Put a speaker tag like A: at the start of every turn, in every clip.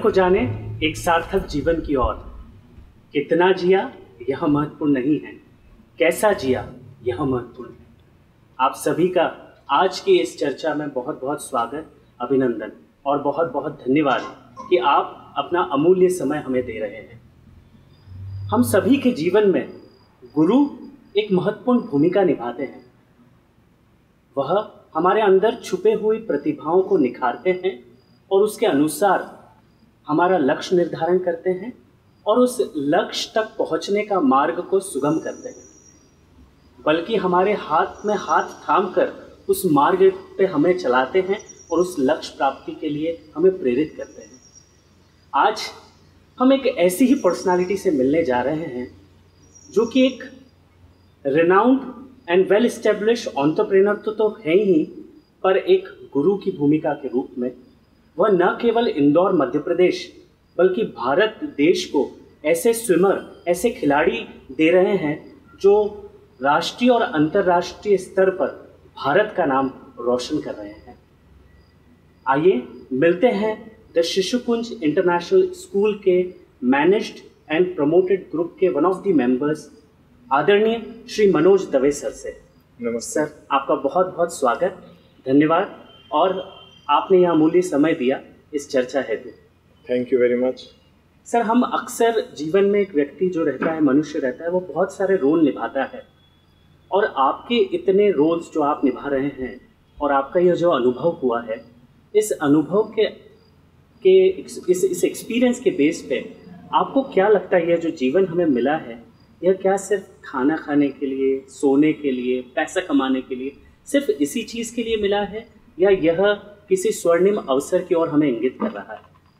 A: को जाने एक सार्थक जीवन की ओर। कितना जिया यह महत्वपूर्ण नहीं है, कैसा जिया यह महत्वपूर्ण है। आप सभी का आज की इस चर्चा में बहुत बहुत स्वागत, अभिनंदन और बहुत बहुत धन्यवाद कि आप अपना अमूल्य समय हमें दे रहे हैं। हम सभी के जीवन में गुरु एक महत्वपूर्ण भूमिका निभाते हैं। वह हमारे अंदर छुपे हुई प्रतिभाओं को निखारते हैं और उसके अनुसार हमारा लक्ष्य निर्धारण करते हैं और उस लक्ष्य तक पहुंचने का मार्ग को सुगम करते हैं, बल्कि हमारे हाथ में हाथ थामकर उस मार्ग पे हमें चलाते हैं और उस लक्ष्य प्राप्ति के लिए हमें प्रेरित करते हैं। आज हम एक ऐसी ही पर्सनालिटी से मिलने जा रहे हैं जो कि एक renowned and well establish entrepreneur तो है ही, पर एक गुरु की भूमिका के रूप में वह न केवल इंदौर मध्य प्रदेश बल्कि भारत देश को ऐसे स्विमर, ऐसे खिलाड़ी दे रहे हैं जो राष्ट्रीय और अंतर्राष्ट्रीय स्तर पर भारत का नाम रोशन कर रहे हैं। आइए मिलते हैं द शिशुकुंज इंटरनेशनल स्कूल के मैनेज्ड एंड प्रमोटेड ग्रुप के वन ऑफ द मेंबर्स आदरणीय श्री मनोज दवे सर से।
B: नमस्ते
A: सर, आपका बहुत बहुत स्वागत, धन्यवाद और आपने यह अमूल्य समय दिया इस चर्चा हेतु।
B: Thank you very much.
A: Sir, हम अक्सर जीवन में एक व्यक्ति जो रहता है, मनुष्य रहता है, वो बहुत सारे रोल निभाता है और आपके इतने रोल्स जो आप निभा रहे हैं और आपका यह जो अनुभव हुआ है, इस अनुभव के इस एक्सपीरियंस के बेस पे आपको क्या लगता है यह जो जीवन हमें मिला है, यह क्या सिर्फ खाना खाने के लिए, सोने के लिए, पैसा कमाने के लिए, सिर्फ इसी चीज़ के लिए मिला है या यह किसी स्वर्णिम अवसर की ओर हमें इंगित कर रहा है?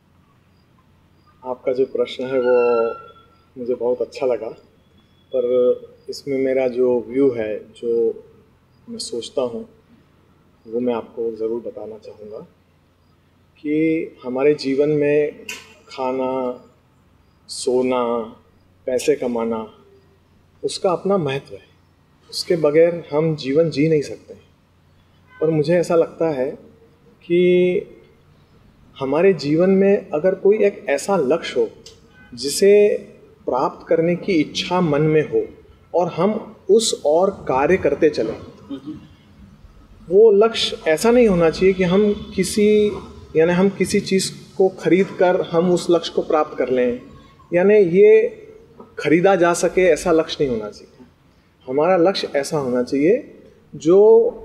B: आपका जो प्रश्न है वो मुझे बहुत अच्छा लगा, पर इसमें मेरा जो व्यू है, जो मैं सोचता हूँ, वो मैं आपको ज़रूर बताना चाहूँगा कि हमारे जीवन में खाना, सोना, पैसे कमाना, उसका अपना महत्व है। उसके बगैर हम जीवन जी नहीं सकते। और मुझे ऐसा लगता है कि हमारे जीवन में अगर कोई एक ऐसा लक्ष्य हो जिसे प्राप्त करने की इच्छा मन में हो और हम उस और कार्य करते चलें, वो लक्ष्य ऐसा नहीं होना चाहिए कि हम किसी चीज़ को खरीद कर हम उस लक्ष्य को प्राप्त कर लें, यानी ये खरीदा जा सके, ऐसा लक्ष्य नहीं होना चाहिए। हमारा लक्ष्य ऐसा होना चाहिए जो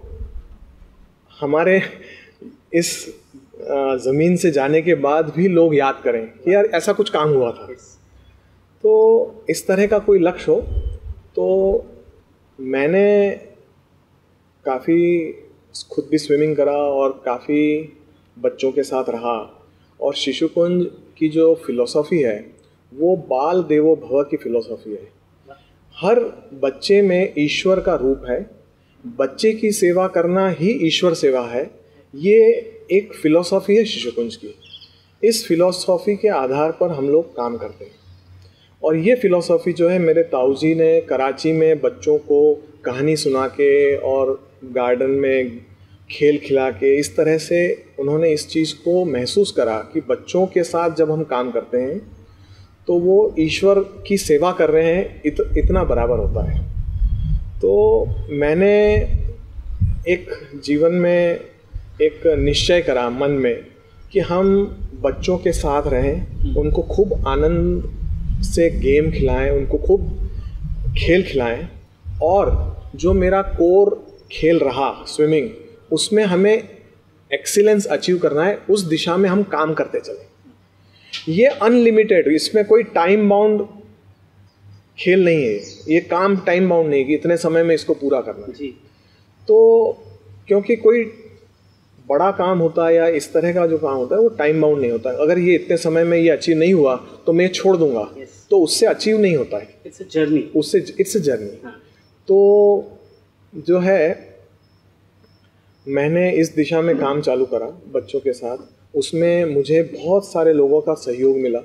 B: हमारे इस ज़मीन से जाने के बाद भी लोग याद करें कि यार ऐसा कुछ काम हुआ था। तो इस तरह का कोई लक्ष्य हो। तो मैंने काफ़ी खुद भी स्विमिंग करा और काफ़ी बच्चों के साथ रहा, और शिशुकुंज की जो फिलॉसफी है वो बाल देवो भव की फिलॉसफी है। हर बच्चे में ईश्वर का रूप है, बच्चे की सेवा करना ही ईश्वर सेवा है। ये एक फिलॉसफी है शिशुकुंज की। इस फिलॉसफी के आधार पर हम लोग काम करते हैं, और ये फिलॉसफी जो है मेरे ताऊजी ने कराची में बच्चों को कहानी सुना के और गार्डन में खेल खिला के, इस तरह से उन्होंने इस चीज़ को महसूस करा कि बच्चों के साथ जब हम काम करते हैं तो वो ईश्वर की सेवा कर रहे हैं, इतना बराबर होता है। तो मैंने एक जीवन में एक निश्चय करा मन में कि हम बच्चों के साथ रहें, उनको खूब आनंद से गेम खिलाएं, उनको खूब खेल खिलाएं, और जो मेरा कोर खेल रहा स्विमिंग, उसमें हमें एक्सीलेंस अचीव करना है, उस दिशा में हम काम करते चलें। ये अनलिमिटेड, इसमें कोई टाइम बाउंड खेल नहीं है, ये काम टाइम बाउंड नहीं है कि इतने समय में इसको पूरा करना है जी। तो क्योंकि कोई बड़ा काम होता है या इस तरह का जो काम होता है वो टाइम बाउंड नहीं होता है। अगर ये इतने समय में ये अचीव नहीं हुआ तो मैं छोड़ दूंगा, तो उससे अचीव नहीं होता है।
A: इट्स अ जर्नी,
B: उससे इट्स अ जर्नी। तो जो है मैंने इस दिशा में काम चालू करा बच्चों के साथ, उसमें मुझे बहुत सारे लोगों का सहयोग मिला।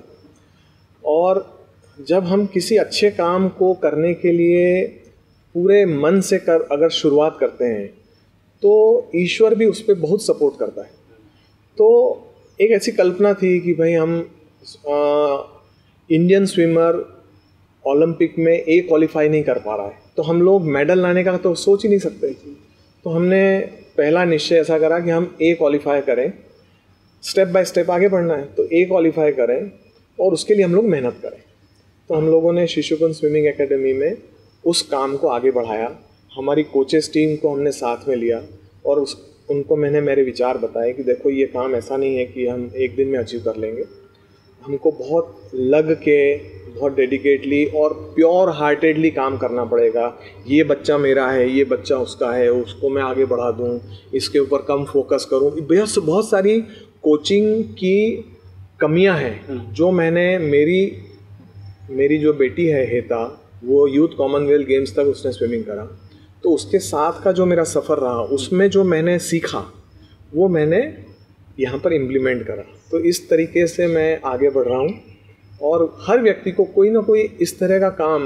B: और जब हम किसी अच्छे काम को करने के लिए पूरे मन से अगर शुरुआत करते हैं तो ईश्वर भी उस पर बहुत सपोर्ट करता है। तो एक ऐसी कल्पना थी कि भाई हम इंडियन स्विमर ओलंपिक में ए क्वालिफाई नहीं कर पा रहा है, तो हम लोग मेडल लाने का तो सोच ही नहीं सकते। तो हमने पहला निश्चय ऐसा करा कि हम ए क्वालिफाई करें, स्टेप बाय स्टेप आगे बढ़ना है, तो ए क्वालिफाई करें और उसके लिए हम लोग मेहनत करें। तो हम लोगों ने शिशुकुंज स्विमिंग एकेडमी में उस काम को आगे बढ़ाया। हमारी कोचेस टीम को हमने साथ में लिया और उनको मैंने मेरे विचार बताए कि देखो ये काम ऐसा नहीं है कि हम एक दिन में अचीव कर लेंगे, हमको बहुत लग के, बहुत डेडिकेटली और प्योर हार्टेडली काम करना पड़ेगा। ये बच्चा मेरा है, ये बच्चा उसका है, उसको मैं आगे बढ़ा दूँ, इसके ऊपर कम फोकस करूँ। बहुत सारी कोचिंग की कमियां हैं जो मैंने मेरी जो बेटी है हेता, वो यूथ कॉमनवेल्थ गेम्स तक उसने स्विमिंग करा, तो उसके साथ का जो मेरा सफ़र रहा उसमें जो मैंने सीखा वो मैंने यहाँ पर इम्प्लीमेंट करा। तो इस तरीके से मैं आगे बढ़ रहा हूँ और हर व्यक्ति को कोई ना कोई इस तरह का काम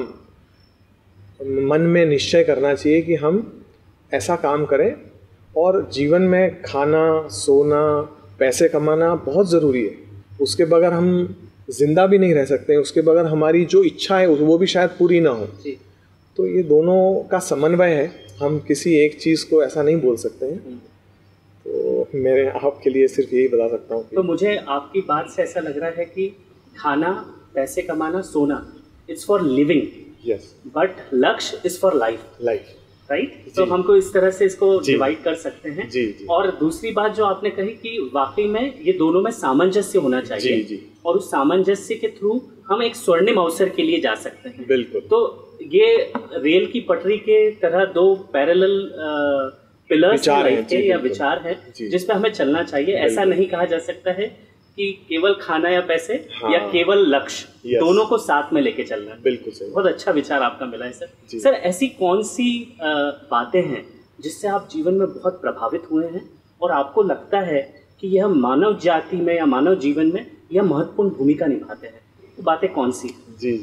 B: मन में निश्चय करना चाहिए कि हम ऐसा काम करें। और जीवन में खाना, सोना, पैसे कमाना बहुत ज़रूरी है, उसके बगैर हम जिंदा भी नहीं रह सकते, उसके बगैर हमारी जो इच्छा है वो भी शायद पूरी ना हो। तो ये दोनों का समन्वय है, हम किसी एक चीज़ को ऐसा नहीं बोल सकते हैं। तो मेरे आपके लिए सिर्फ यही बता सकता हूँ।
A: तो मुझे आपकी बात से ऐसा लग रहा है कि खाना, पैसे कमाना, सोना, it's for living,
B: yes,
A: but लक्ष्य इज फॉर लाइफ, राइट। तो हमको इस तरह से इसको डिवाइड कर सकते हैं।
B: जी।
A: और दूसरी बात जो आपने कही कि वाकई में ये दोनों में सामंजस्य होना चाहिए।
B: जी।
A: और उस सामंजस्य के थ्रू हम एक स्वर्णिम अवसर के लिए जा सकते हैं।
B: बिल्कुल।
A: तो ये रेल की पटरी के तरह दो पैरेलल पिलर्स या विचार है जिसपे हमें चलना चाहिए। ऐसा नहीं कहा जा सकता है कि केवल खाना या पैसे, या केवल लक्ष्य, दोनों को साथ में लेके चलना है।
B: बिल्कुल सही।
A: बहुत अच्छा विचार आपका मिला है सर। सर, ऐसी कौन सी बातें हैं जिससे आप जीवन में बहुत प्रभावित हुए हैं और आपको लगता है कि यह मानव जाति में या मानव जीवन में यह महत्वपूर्ण भूमिका निभाते हैं? वो बातें कौन सी?
B: जी।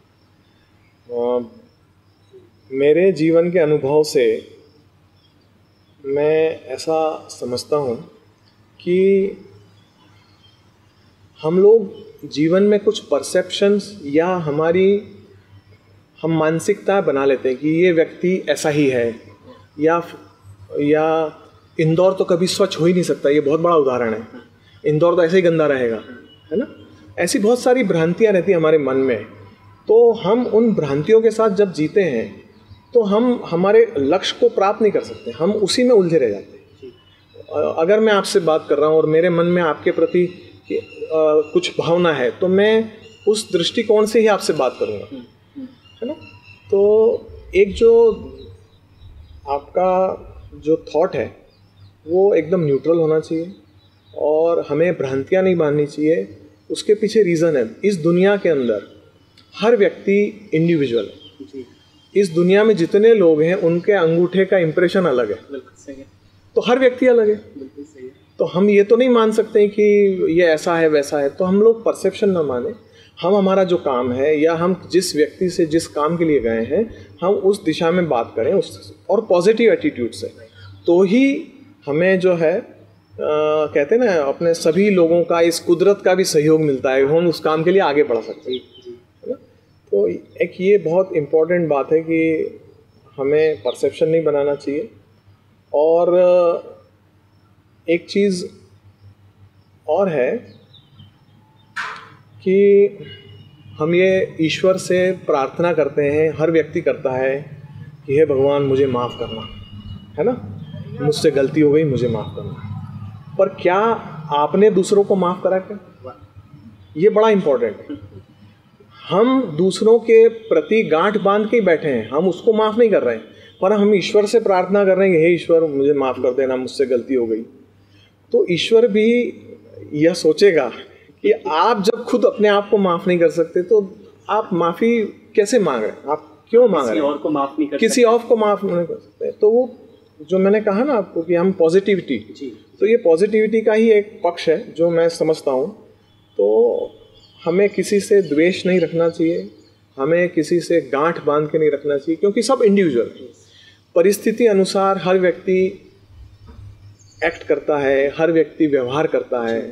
B: मेरे जीवन के अनुभव से मैं ऐसा समझता हूँ कि हम लोग जीवन में कुछ परसेप्शंस या हम मानसिकता बना लेते हैं कि ये व्यक्ति ऐसा ही है, या इंदौर तो कभी स्वच्छ हो ही नहीं सकता, ये बहुत बड़ा उदाहरण है, इंदौर तो ऐसे ही गंदा रहेगा, है ना। ऐसी बहुत सारी भ्रांतियाँ रहती हैं हमारे मन में। तो हम उन भ्रांतियों के साथ जब जीते हैं तो हम हमारे लक्ष्य को प्राप्त नहीं कर सकते, हम उसी में उलझे रह जाते हैं। अगर मैं आपसे बात कर रहा हूँ और मेरे मन में आपके प्रति कुछ भावना है तो मैं उस दृष्टिकोण से ही आपसे बात करूँगा, है ना। तो एक जो आपका जो थॉट है वो एकदम न्यूट्रल होना चाहिए और हमें भ्रांतियाँ नहीं बांधनी चाहिए। उसके पीछे रीज़न है, इस दुनिया के अंदर हर व्यक्ति इंडिविजुअल है। इस दुनिया में जितने लोग हैं उनके अंगूठे का इम्प्रेशन अलग है, तो हर व्यक्ति अलग है। तो हम ये तो नहीं मान सकते कि ये ऐसा है वैसा है। तो हम लोग परसेप्शन ना माने, हम हमारा जो काम है या हम जिस व्यक्ति से जिस काम के लिए गए हैं हम उस दिशा में बात करें और पॉजिटिव एटीट्यूड से, तो ही हमें जो है कहते हैं ना, अपने सभी लोगों का, इस कुदरत का भी सहयोग मिलता है, हम उस काम के लिए आगे बढ़ सकते हैं, है ना। तो एक ये बहुत इम्पोर्टेंट बात है कि हमें परसेप्शन नहीं बनाना चाहिए। और एक चीज़ और है कि हम ये ईश्वर से प्रार्थना करते हैं, हर व्यक्ति करता है कि हे भगवान मुझे माफ़ करना, है ना, मुझसे गलती हो गई, मुझे माफ़ करना। पर क्या आपने दूसरों को माफ़ करा क्या? ये बड़ा इम्पोर्टेंट है। हम दूसरों के प्रति गांठ बांध के ही बैठे हैं, हम उसको माफ़ नहीं कर रहे हैं, पर हम ईश्वर से प्रार्थना कर रहे हैं कि हे ईश्वर मुझे माफ़ कर देना, मुझसे गलती हो गई। तो ईश्वर भी यह सोचेगा कि आप जब खुद अपने आप को माफ़ नहीं कर सकते तो आप माफ़ी कैसे मांग रहे हैं, आप क्यों मांग रहे हैं?
A: और को माफ़ नहीं कर
B: किसी और को माफ़ नहीं कर सकते। तो वो जो मैंने कहा ना आपको कि हम पॉजिटिविटी, तो ये पॉजिटिविटी का ही एक पक्ष है जो मैं समझता हूँ। तो हमें किसी से द्वेष नहीं रखना चाहिए, हमें किसी से गांठ बांध के नहीं रखना चाहिए, क्योंकि सब इंडिविजुअल है। परिस्थिति अनुसार हर व्यक्ति एक्ट करता है, हर व्यक्ति व्यवहार करता है।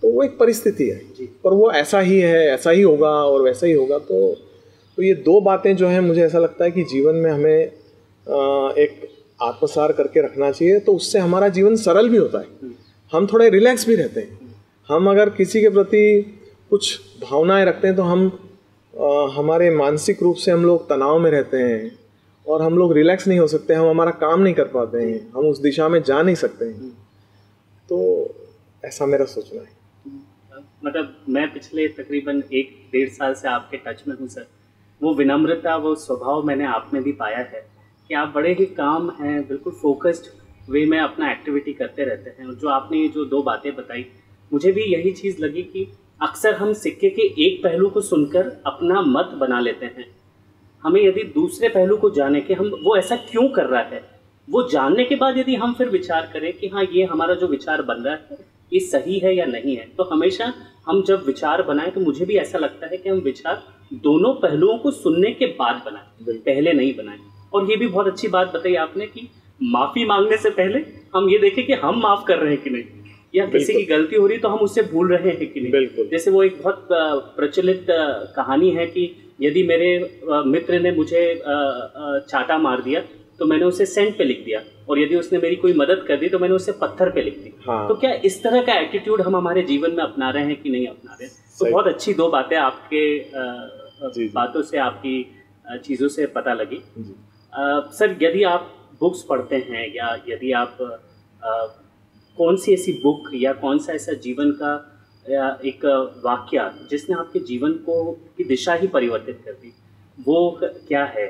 B: तो वो एक परिस्थिति है, पर वो ऐसा ही है, ऐसा ही होगा और वैसा ही होगा। तो ये दो बातें जो हैं, मुझे ऐसा लगता है कि जीवन में हमें एक आत्मसार करके रखना चाहिए, तो उससे हमारा जीवन सरल भी होता है, हम थोड़े रिलैक्स भी रहते हैं। हम अगर किसी के प्रति कुछ भावनाएं रखते हैं तो हम हमारे मानसिक रूप से हम लोग तनाव में रहते हैं और हम लोग रिलैक्स नहीं हो सकते, हम हमारा काम नहीं कर पाते हैं, हम उस दिशा में जा नहीं सकते हैं। तो ऐसा मेरा सोचना है।
A: मतलब मैं पिछले तकरीबन 1-1.5 साल से आपके टच में हूँ सर। वो विनम्रता, वो स्वभाव मैंने आप में भी पाया है कि आप बड़े ही काम हैं, बिल्कुल फोकस्ड वे में अपना एक्टिविटी करते रहते हैं। और जो आपने ये जो 2 बातें बताई, मुझे भी यही चीज़ लगी कि अक्सर हम सिक्के के एक पहलू को सुनकर अपना मत बना लेते हैं। हमें यदि दूसरे पहलू को जाने के, हम वो ऐसा क्यों कर रहा है, वो जानने के बाद यदि हम फिर विचार करें कि हाँ, ये हमारा जो विचार बन रहा है ये सही है या नहीं है, तो हमेशा हम जब विचार बनाएं तो मुझे भी ऐसा लगता है कि हम विचार दोनों पहलुओं को सुनने के बाद बनाएं, पहले नहीं बनाएं। और ये भी बहुत अच्छी बात बताई आपने कि माफ़ी मांगने से पहले हम ये देखें कि हम माफ़ कर रहे हैं कि नहीं, या किसी की गलती हो रही तो हम उससे भूल रहे हैं कि नहीं। जैसे वो एक बहुत प्रचलित कहानी है कि यदि मेरे मित्र ने मुझे चाटा मार दिया तो मैंने उसे सेंट पे लिख दिया, और यदि उसने मेरी कोई मदद कर दी तो मैंने उसे पत्थर पे लिख दी। हाँ। तो क्या इस तरह का एटीट्यूड हम हमारे जीवन में अपना रहे हैं कि नहीं अपना रहे? तो बहुत अच्छी 2 बातें आपके बातों से, आपकी चीज़ों से पता लगी। सर, यदि आप बुक्स पढ़ते हैं या यदि आप कौन सी ऐसी बुक या कौन सा ऐसा जीवन का एक वाक्य जिसने आपके जीवन को की दिशा ही परिवर्तित कर दी, वो क्या है?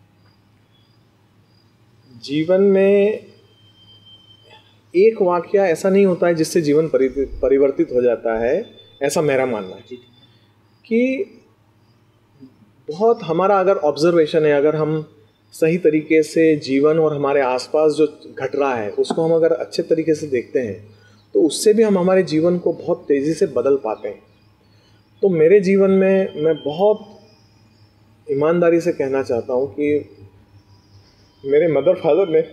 B: जीवन में एक वाक्य ऐसा नहीं होता है जिससे जीवन परिवर्तित हो जाता है, ऐसा मेरा मानना है। कि बहुत हमारा अगर ऑब्जर्वेशन है, अगर हम सही तरीके से जीवन और हमारे आसपास जो घट रहा है उसको हम अगर अच्छे तरीके से देखते हैं तो उससे भी हम हमारे जीवन को बहुत तेज़ी से बदल पाते हैं। तो मेरे जीवन में मैं बहुत ईमानदारी से कहना चाहता हूँ कि मेरे मदर फादर ने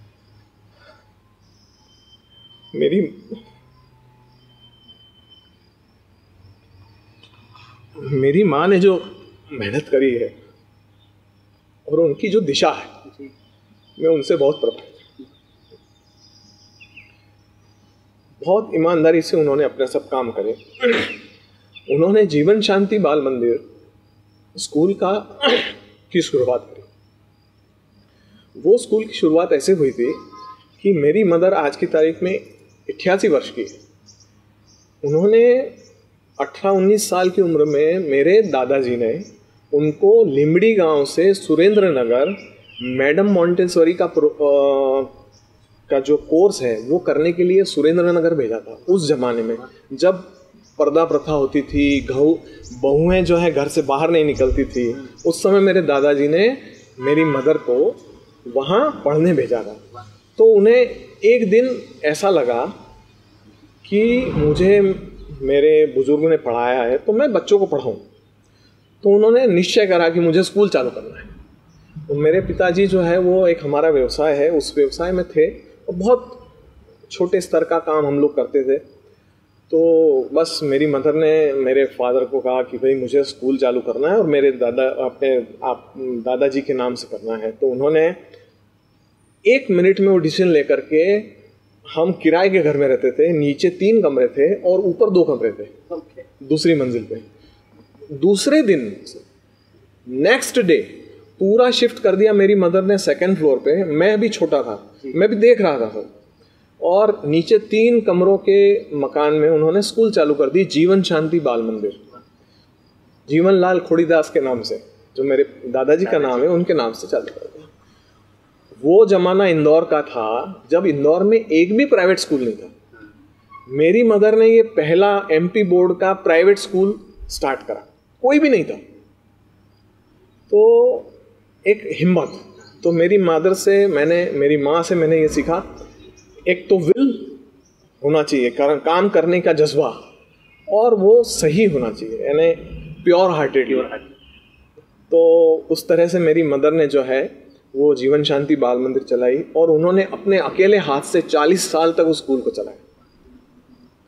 B: मेरी माँ ने जो मेहनत करी है और उनकी जो दिशा है, मैं उनसे बहुत प्रभावित हूँ। बहुत ईमानदारी से उन्होंने अपने सब काम करे। उन्होंने जीवन शांति बाल मंदिर स्कूल की शुरुआत करी। वो स्कूल की शुरुआत ऐसे हुई थी कि मेरी मदर आज की तारीख में 88 वर्ष की है। उन्होंने 18-19 साल की उम्र में मेरे दादाजी ने उनको लिमड़ी गांव से सुरेंद्र नगर मैडम मॉन्टेसरी का जो कोर्स है वो करने के लिए सुरेंद्र नगर भेजा था। उस ज़माने में जब पर्दा प्रथा होती थी, बहुएं जो है घर से बाहर नहीं निकलती थी, उस समय मेरे दादाजी ने मेरी मदर को वहाँ पढ़ने भेजा था। तो उन्हें एक दिन ऐसा लगा कि मुझे मेरे बुजुर्ग ने पढ़ाया है तो मैं बच्चों को पढ़ाऊँ। तो उन्होंने निश्चय करा कि मुझे स्कूल चालू करना है। तो मेरे पिताजी जो है वो एक हमारा व्यवसाय है, उस व्यवसाय में थे और बहुत छोटे स्तर का काम हम लोग करते थे। तो बस मेरी मदर ने मेरे फादर को कहा कि भाई मुझे स्कूल चालू करना है और मेरे दादाजी के नाम से करना है। तो उन्होंने 1 मिनट में वो डिसीजन लेकर के, हम किराए के घर में रहते थे, नीचे 3 कमरे थे और ऊपर 2 कमरे थे दूसरी मंजिल पे। दूसरे दिन नेक्स्ट डे पूरा शिफ्ट कर दिया मेरी मदर ने 2nd फ्लोर पे। मैं भी छोटा था, मैं भी देख रहा था और नीचे 3 कमरों के मकान में उन्होंने स्कूल चालू कर दी, जीवन शांति बाल मंदिर, जीवन लाल खोड़ीदास के नाम से, जो मेरे दादाजी का नाम है उनके नाम से चालू कर दिया। वो जमाना इंदौर का था जब इंदौर में एक भी प्राइवेट स्कूल नहीं था। मेरी मदर ने ये पहला MP बोर्ड का प्राइवेट स्कूल स्टार्ट करा, कोई भी नहीं था। तो एक हिम्मत, तो मेरी मेरी माँ से मैंने ये सीखा, एक तो विल होना चाहिए, कारण काम करने का जज्बा, और वो सही होना चाहिए, यानी प्योर हार्टेड। तो उस तरह से मेरी मदर ने जो है वो जीवन शांति बाल मंदिर चलाई और उन्होंने अपने अकेले हाथ से 40 साल तक उस स्कूल को चलाया।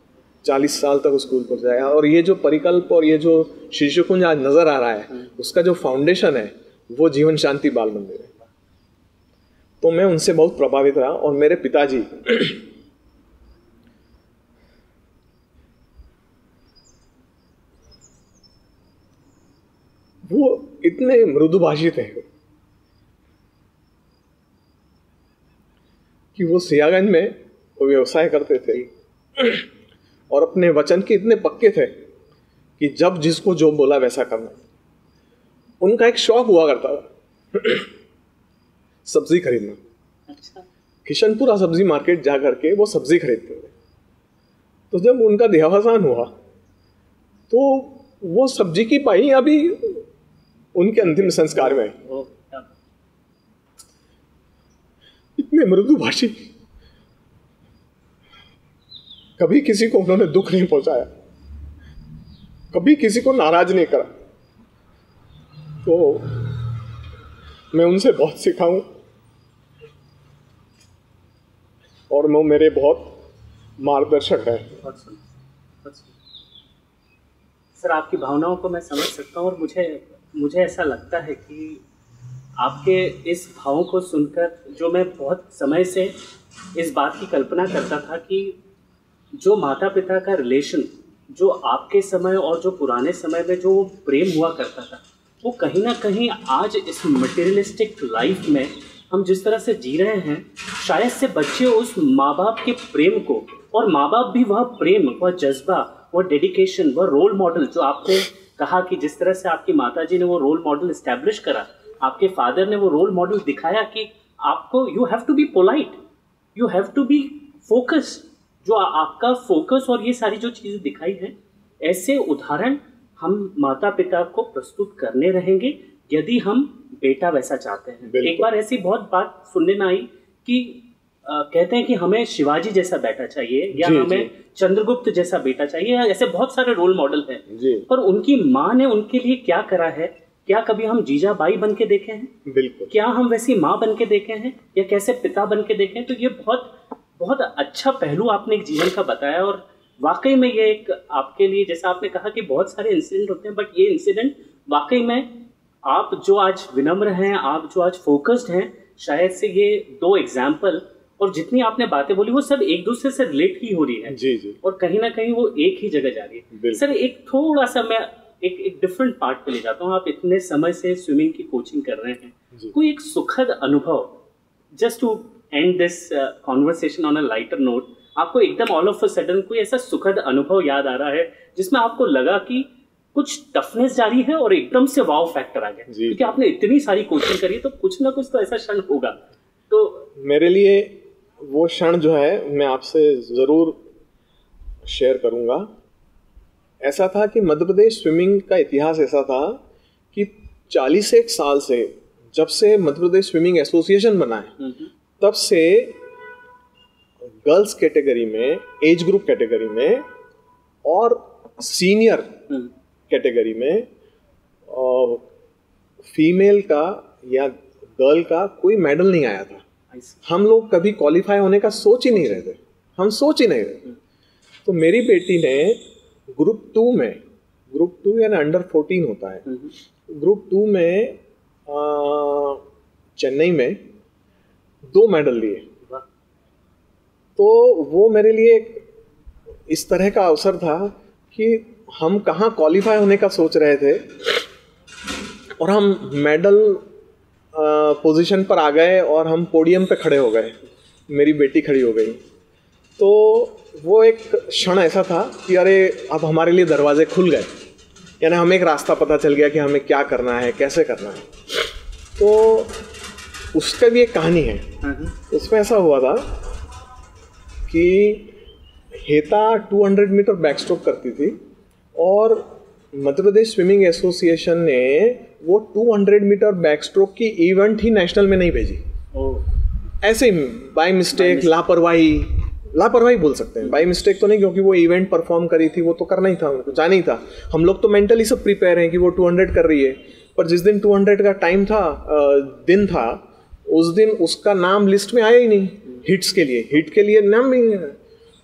B: 40 साल तक स्कूल पर जाएगा। और ये जो परिकल्प और ये जो शिशुकुंज आज नज़र आ रहा है, उसका जो फाउंडेशन है वो जीवन शांति बाल मंदिर है। तो मैं उनसे बहुत प्रभावित रहा। और मेरे पिताजी वो इतने मृदुभाषी थे कि वो सियागंज में वो व्यवसाय करते थे और अपने वचन के इतने पक्के थे कि जब जिसको जो बोला वैसा करना। उनका एक शौक हुआ करता था सब्जी खरीदना।
A: अच्छा।
B: किशनपुरा सब्जी मार्केट जा करके वो सब्जी खरीदते थे। तो जब उनका देहावसान हुआ तो वो सब्जी की पाई अभी उनके अंतिम संस्कार में इतने मृदुभाषी, कभी किसी को उन्होंने दुख नहीं पहुंचाया, कभी किसी को नाराज नहीं करा। तो मैं उनसे बहुत सीखा हूं और वो मेरे बहुत मार्गदर्शक है।
A: सर, आपकी भावनाओं को मैं समझ सकता हूं और मुझे ऐसा लगता है कि आपके इस भावों को सुनकर जो मैं बहुत समय से इस बात की कल्पना करता था कि जो माता पिता का रिलेशन जो आपके समय और जो पुराने समय में जो प्रेम हुआ करता था, वो कहीं ना कहीं आज इस मटेरियलिस्टिक लाइफ में हम जिस तरह से जी रहे हैं, शायद से बच्चे उस माँ बाप के प्रेम को, और माँ बाप भी वह प्रेम, वह जज्बा, वह डेडिकेशन, वह रोल मॉडल जो आपने कहा कि जिस तरह से आपकी माता जी ने वो रोल मॉडल इस्टेब्लिश करा, आपके फादर ने वो रोल मॉडल दिखाया कि आपको you have to be polite, you have to be focus, जो आपका फोकस और ये सारी जो चीज़ें दिखाई हैं, ऐसे उदाहरण हम माता पिता को प्रस्तुत करने रहेंगे यदि हम बेटा वैसा चाहते हैं। एक बार ऐसी बहुत बात सुनने में आई कि कहते हैं कि हमें शिवाजी जैसा बेटा चाहिए या हमें चंद्रगुप्त जैसा बेटा चाहिए, ऐसे बहुत सारे रोल मॉडल हैं, पर उनकी माँ ने उनके लिए क्या करा है? क्या कभी हम जीजाबाई बन के देखे हैं?
B: बिल्कुल।
A: क्या हम वैसी माँ बन के देखे हैं या कैसे पिता बन के देखे हैं? तो ये बहुत बहुत अच्छा पहलू आपने एक जीवन का बताया और वाकई में ये एक आपके लिए, जैसा आपने कहा कि बहुत सारे इंसिडेंट होते हैं, बट ये इंसिडेंट वाकई में आप जो आज विनम्र हैं, आप जो आज फोकस्ड हैं, शायद से ये दो एग्जाम्पल और जितनी आपने बातें बोली वो सब एक दूसरे से रिलेट ही हो रही है।
B: जी जी।
A: और कहीं ना कहीं वो एक ही जगह जा रही है। सर, एक थोड़ा सा मैं एक डिफरेंट पार्ट पे ले जाता हूँ। आप इतने समय से स्विमिंग की कोचिंग कर रहे हैं, कोई एक सुखद अनुभव, just to end this conversation on a lighter note, आपको एकदम ऑल ऑफ अ सडन कोई ऐसा सुखद अनुभव याद आ रहा है जिसमें आपको लगा कि कुछ टफनेस जारी है और एकदम से वाव फैक्टर आ गया? क्योंकि आपने इतनी सारी कोचिंग करी है तो कुछ ना कुछ तो ऐसा क्षण होगा। तो
B: मेरे लिए वो क्षण जो है मैं आपसे ज़रूर शेयर करूंगा। ऐसा था कि मध्य प्रदेश स्विमिंग का इतिहास ऐसा था कि 41 साल से, जब से मध्य प्रदेश स्विमिंग एसोसिएशन बना है, तब से गर्ल्स कैटेगरी में, एज ग्रुप कैटेगरी में और सीनियर कैटेगरी में फीमेल का या गर्ल का कोई मेडल नहीं आया था। हम लोग कभी क्वालिफाई होने का सोच ही नहीं रहे थे, हम सोच ही नहीं रहे थे। तो मेरी बेटी ने ग्रुप 2 में, ग्रुप 2 यानी अंडर 14 होता है, ग्रुप 2 में चेन्नई में 2 मेडल लिए। तो वो मेरे लिए इस तरह का अवसर था कि हम कहाँ क्वालिफाई होने का सोच रहे थे और हम मेडल पोजीशन पर आ गए और हम पोडियम पे खड़े हो गए, मेरी बेटी खड़ी हो गई। तो वो एक क्षण ऐसा था कि अरे अब हमारे लिए दरवाजे खुल गए, यानी हमें एक रास्ता पता चल गया कि हमें क्या करना है, कैसे करना है। तो उसका भी एक कहानी है। उसमें ऐसा हुआ था कि हेता 200 मीटर बैकस्ट्रोक करती थी और मध्य प्रदेश स्विमिंग एसोसिएशन ने वो 200 मीटर बैकस्ट्रोक की इवेंट ही नेशनल में नहीं भेजी। ऐसे ही बाय मिस्टेक, लापरवाही बोल सकते हैं, बाय मिस्टेक तो नहीं, क्योंकि वो इवेंट परफॉर्म करी थी, वो तो करना ही था, उनको जाना ही था। हम लोग तो मेंटली सब प्रिपेयर हैं कि वो 200 कर रही है, पर जिस दिन 200 का टाइम था, दिन था, उस दिन उसका नाम लिस्ट में आया ही नहीं हिट्स के लिए, हिट के लिए नाम भी नहीं है।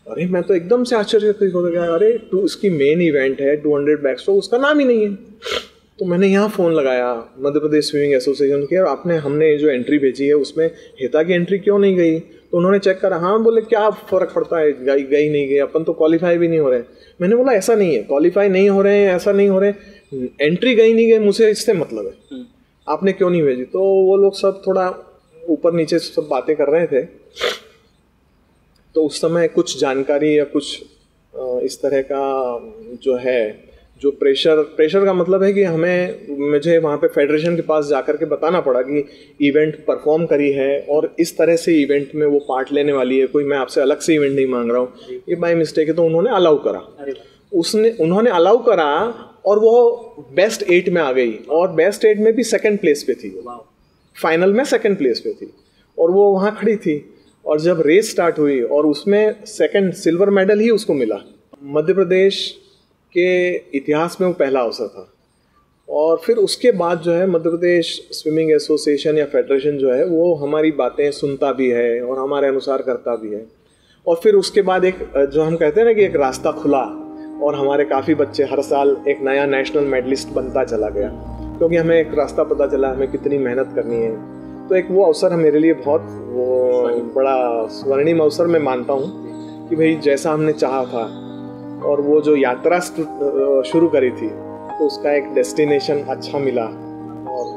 B: अरे मैं तो एकदम से आश्चर्यचकित हो गया, अरे इसकी मेन इवेंट है 200 बैक स्ट्रोक, उसका नाम ही नहीं है। तो मैंने यहाँ फ़ोन लगाया मध्य प्रदेश स्विमिंग एसोसिएशन के, और हमने जो एंट्री भेजी है उसमें हेता की एंट्री क्यों नहीं गई। तो उन्होंने चेक करा, हाँ बोले क्या फ़र्क पड़ता है, गई नहीं गई, अपन तो क्वालिफाई भी नहीं हो रहे। मैंने बोला ऐसा नहीं है, क्वालिफाई नहीं हो रहे हैं, ऐसा नहीं हो रहे, एंट्री गई नहीं गई मुझे इससे मतलब है, आपने क्यों नहीं भेजी। तो वो लोग सब थोड़ा ऊपर नीचे सब बातें कर रहे थे। तो उस समय कुछ जानकारी या कुछ इस तरह का जो है, जो प्रेशर का मतलब है कि मुझे वहाँ पे फेडरेशन के पास जाकर के बताना पड़ा कि इवेंट परफॉर्म करी है और इस तरह से इवेंट में वो पार्ट लेने वाली है, कोई मैं आपसे अलग से इवेंट नहीं मांग रहा हूँ, ये बाय मिस्टेक है। तो उन्होंने अलाउ करा, उन्होंने अलाउ करा और वो बेस्ट 8 में आ गई, और बेस्ट 8 में भी 2nd प्लेस पे थी, फाइनल में 2nd प्लेस पे थी, और वो वहाँ खड़ी थी। और जब रेस स्टार्ट हुई और उसमें 2nd सिल्वर मेडल ही उसको मिला। मध्य प्रदेश के इतिहास में वो पहला अवसर था। और फिर उसके बाद जो है मध्य प्रदेश स्विमिंग एसोसिएशन या फेडरेशन जो है वो हमारी बातें सुनता भी है और हमारे अनुसार करता भी है। और फिर उसके बाद एक जो हम कहते हैं ना कि एक रास्ता खुला, और हमारे काफ़ी बच्चे हर साल एक नया नेशनल मेडलिस्ट बनता चला गया, क्योंकि हमें एक रास्ता पता चला हमें कितनी मेहनत करनी है। तो एक वो अवसर मेरे लिए बहुत बड़ा स्वर्णिम अवसर मैं मानता हूँ कि भाई जैसा हमने चाहा था और वो जो यात्रा शुरू करी थी तो उसका एक डेस्टिनेशन अच्छा मिला। और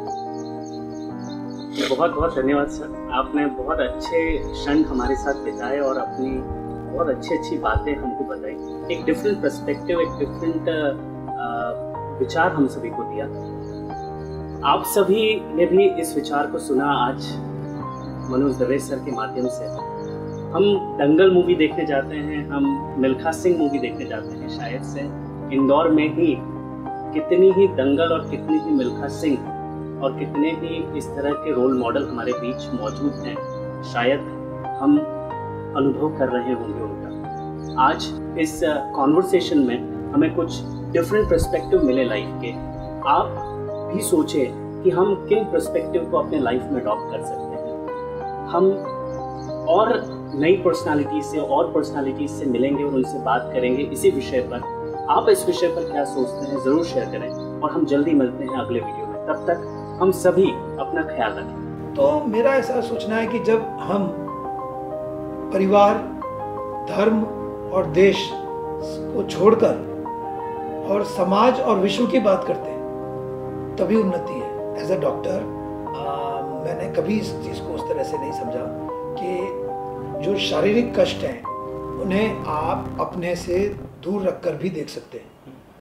A: बहुत बहुत धन्यवाद सर, आपने बहुत अच्छे क्षण हमारे साथ बिताए और अपनी बहुत अच्छी बातें हमको बताई। एक डिफरेंट पर्सपेक्टिव, एक डिफरेंट विचार हम सभी को दिया। आप सभी ने भी इस विचार को सुना आज मनोज दवे सर के माध्यम से। हम दंगल मूवी देखने जाते हैं, हम मिल्खा सिंह मूवी देखने जाते हैं, शायद से इंदौर में ही कितनी ही दंगल और कितनी ही मिल्खा सिंह और कितने ही इस तरह के रोल मॉडल हमारे बीच मौजूद हैं, शायद हम अनुभव कर रहे होंगे उनका। आज इस कॉन्वर्सेशन में हमें कुछ डिफरेंट पर्सपेक्टिव मिले लाइफ के। आप भी सोचें कि हम किन पर्सपेक्टिव को अपने लाइफ में अडॉप्ट कर सकते हैं। हम और नई पर्सनालिटी से मिलेंगे और उनसे बात करेंगे इसी विषय पर। आप इस विषय पर क्या सोचते हैं ज़रूर शेयर करें, और हम जल्दी मिलते हैं अगले वीडियो में। तब तक हम सभी अपना ख्याल रखें।
C: तो मेरा ऐसा सोचना है कि जब हम परिवार, धर्म और देश को छोड़कर और समाज और विश्व की बात करते हैं तभी उन्नति है। एज अ डॉक्टर मैंने कभी इस चीज़ को उस तरह से नहीं समझा कि जो शारीरिक कष्ट हैं उन्हें आप अपने से दूर रखकर भी देख सकते हैं।